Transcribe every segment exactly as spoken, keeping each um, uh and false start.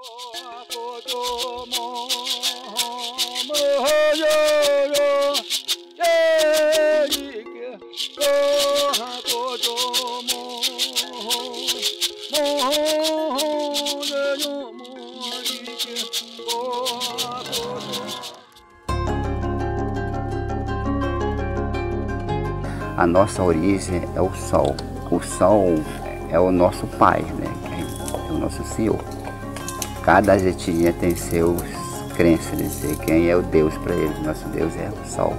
A nossa origem é o sol. O sol é o nosso pai, né? É o nosso Senhor. Cada etnia tem seus crenças, dizer quem é o Deus para eles. Nosso Deus é o sol.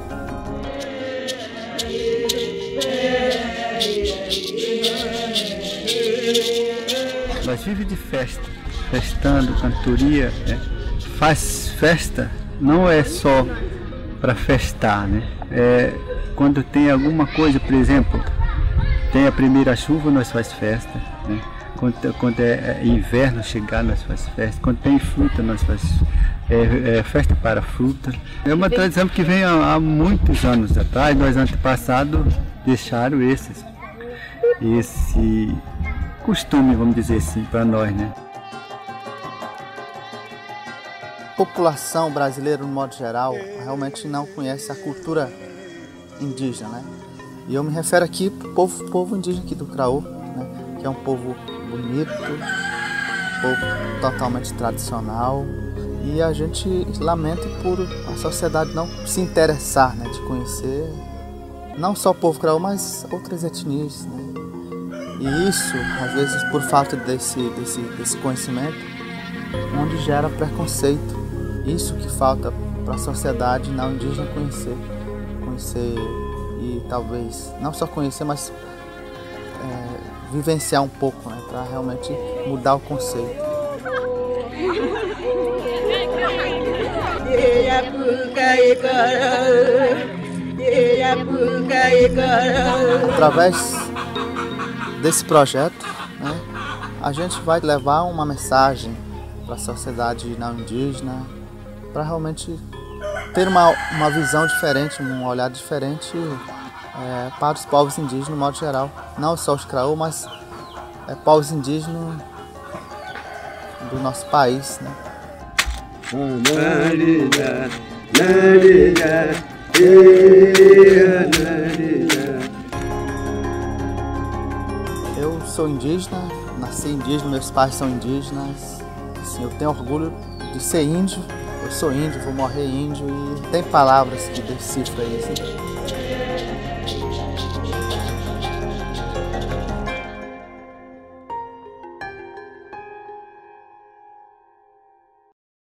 Nós vivemos de festa, festando, cantoria, né? Faz festa, não é só para festar, né? É, quando tem alguma coisa, por exemplo, tem a primeira chuva, nós faz festa, né? Quando, quando é, é inverno chegar, nós faz festa. Quando tem fruta, nós faz é, é, festa para fruta. É uma tradição que vem há, há muitos anos atrás. Nós antepassados deixaram esses, esse costume, vamos dizer assim, para nós, né? A população brasileira, no modo geral, realmente não conhece a cultura indígena, né? E eu me refiro aqui para o povo, povo indígena aqui do Craô, né? Que é um povo bonito, um povo totalmente tradicional, e a gente lamenta por a sociedade não se interessar, né? De conhecer não só o povo Craô, mas outras etnias, né? E isso, às vezes, por falta desse, desse, desse conhecimento, onde gera preconceito. Isso que falta para a sociedade não indígena conhecer. Conhecer e talvez, não só conhecer, mas é, vivenciar um pouco, né, para realmente mudar o conceito. Através desse projeto, né, a gente vai levar uma mensagem para a sociedade não indígena, para realmente ter uma, uma visão diferente, um olhar diferente é, para os povos indígenas no modo geral. Não só os Craô, mas é, povos indígenas do nosso país, né? Eu sou indígena, nasci indígena, meus pais são indígenas. Assim, eu tenho orgulho de ser índio. Eu sou índio, vou morrer índio, e tem palavras que decifram isso.